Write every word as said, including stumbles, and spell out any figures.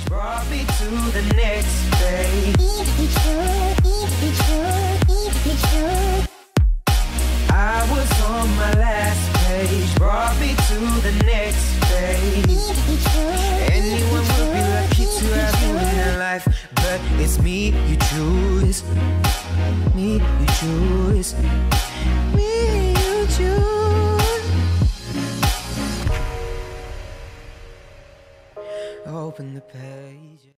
brought me to the next phase. I was on my last page, brought me to the next phase. Anyone would be like